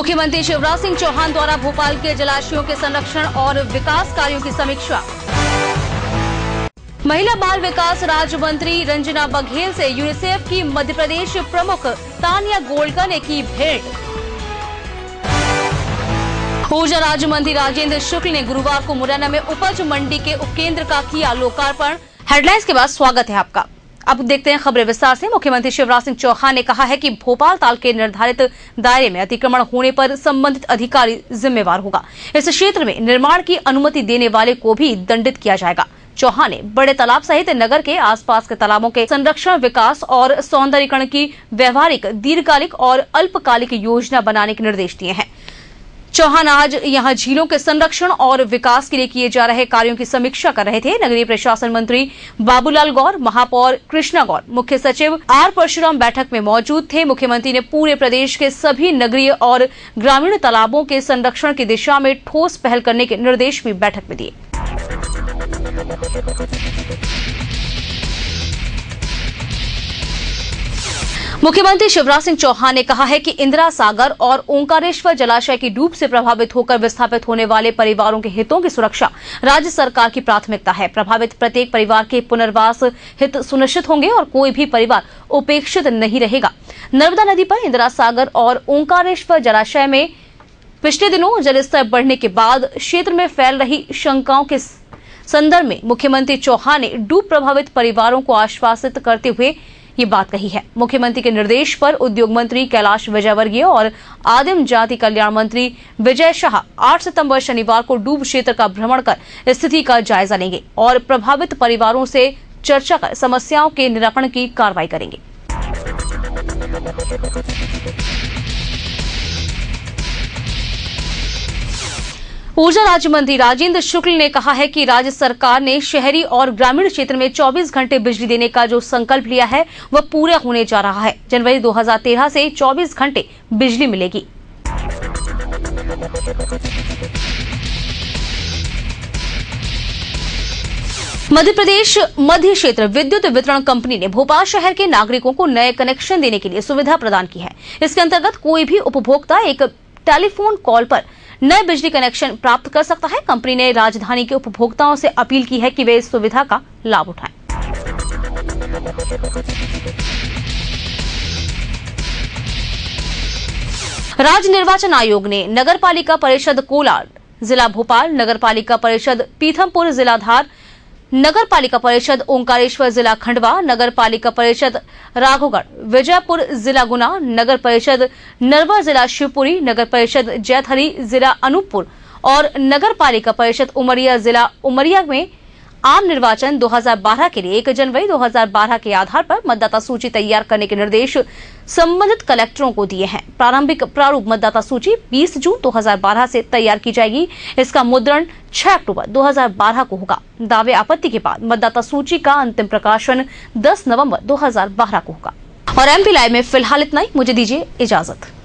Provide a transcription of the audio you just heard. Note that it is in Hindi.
मुख्यमंत्री शिवराज सिंह चौहान द्वारा भोपाल के जलाशयों के संरक्षण और विकास कार्यों की समीक्षा। महिला बाल विकास राज्य मंत्री रंजना बघेल से यूनिसेफ की मध्य प्रदेश प्रमुख तानिया गोल्डकर ने की भेंट। ऊर्जा राज्य मंत्री राजेंद्र शुक्ल ने गुरुवार को मुरैना में उपज मंडी के उपकेंद्र का किया लोकार्पण। हेडलाइंस के बाद स्वागत है आपका। अब देखते हैं खबरें विस्तार से। मुख्यमंत्री शिवराज सिंह चौहान ने कहा है कि भोपाल ताल के निर्धारित दायरे में अतिक्रमण होने पर संबंधित अधिकारी जिम्मेवार होगा। इस क्षेत्र में निर्माण की अनुमति देने वाले को भी दंडित किया जाएगा। चौहान ने बड़े तालाब सहित नगर के आसपास के तालाबों के संरक्षण, विकास और सौंदर्यीकरण की व्यवहारिक, दीर्घकालिक और अल्पकालिक योजना बनाने के निर्देश दिए हैं। चौहान आज यहां झीलों के संरक्षण और विकास के लिए किए जा रहे कार्यों की समीक्षा कर रहे थे। नगरीय प्रशासन मंत्री बाबूलाल गौर, महापौर कृष्णा गौर, मुख्य सचिव आर परशुराम बैठक में मौजूद थे। मुख्यमंत्री ने पूरे प्रदेश के सभी नगरीय और ग्रामीण तालाबों के संरक्षण की दिशा में ठोस पहल करने के निर्देश भी बैठक में दिए। मुख्यमंत्री शिवराज सिंह चौहान ने कहा है कि इंदिरा सागर और ओंकारेश्वर जलाशय की डूब से प्रभावित होकर विस्थापित होने वाले परिवारों के हितों की सुरक्षा राज्य सरकार की प्राथमिकता है। प्रभावित प्रत्येक परिवार के पुनर्वास हित सुनिश्चित होंगे और कोई भी परिवार उपेक्षित नहीं रहेगा। नर्मदा नदी पर इंदिरा सागर और ओंकारेश्वर जलाशय में पिछले दिनों जलस्तर बढ़ने के बाद क्षेत्र में फैल रही शंकाओं के संदर्भ में मुख्यमंत्री चौहान ने डूब प्रभावित परिवारों को आश्वासित करते हुए ये बात कही है। मुख्यमंत्री के निर्देश पर उद्योग मंत्री कैलाश विजयवर्गीय और आदिम जाति कल्याण मंत्री विजय शाह 8 सितंबर शनिवार को डूब क्षेत्र का भ्रमण कर स्थिति का जायजा लेंगे और प्रभावित परिवारों से चर्चा कर समस्याओं के निराकरण की कार्रवाई करेंगे। ऊर्जा राज्य मंत्री राजेंद्र शुक्ल ने कहा है कि राज्य सरकार ने शहरी और ग्रामीण क्षेत्र में 24 घंटे बिजली देने का जो संकल्प लिया है वह पूरा होने जा रहा है। जनवरी 2013 से 24 घंटे बिजली मिलेगी। मध्य प्रदेश मध्य क्षेत्र विद्युत वितरण कंपनी ने भोपाल शहर के नागरिकों को नए कनेक्शन देने के लिए सुविधा प्रदान की है। इसके अंतर्गत कोई भी उपभोक्ता एक टेलीफोन कॉल पर नए बिजली कनेक्शन प्राप्त कर सकता है। कंपनी ने राजधानी के उपभोक्ताओं से अपील की है कि वे इस सुविधा का लाभ उठाएं। राज्य निर्वाचन आयोग ने नगर पालिका परिषद कोलार जिला भोपाल, नगर पालिका परिषद पीथमपुर जिला धार, नगर पालिका परिषद ओंकारेश्वर जिला खंडवा, नगर पालिका परिषद राघोगढ़, विजयपुर जिला गुना, नगर परिषद नरवा जिला शिवपुरी, नगर परिषद जैथरी जिला अनूपपुर और नगर पालिका परिषद उमरिया जिला उमरिया में आम निर्वाचन 2012 के लिए 1 जनवरी 2012 के आधार पर मतदाता सूची तैयार करने के निर्देश संबंधित कलेक्टरों को दिए हैं। प्रारंभिक प्रारूप मतदाता सूची 20 जून 2012 से तैयार की जाएगी। इसका मुद्रण 6 अक्टूबर 2012 को होगा। दावे आपत्ति के बाद मतदाता सूची का अंतिम प्रकाशन 10 नवंबर 2012 को होगा। और एमपी लाइव में फिलहाल इतना ही। मुझे दीजिए इजाजत।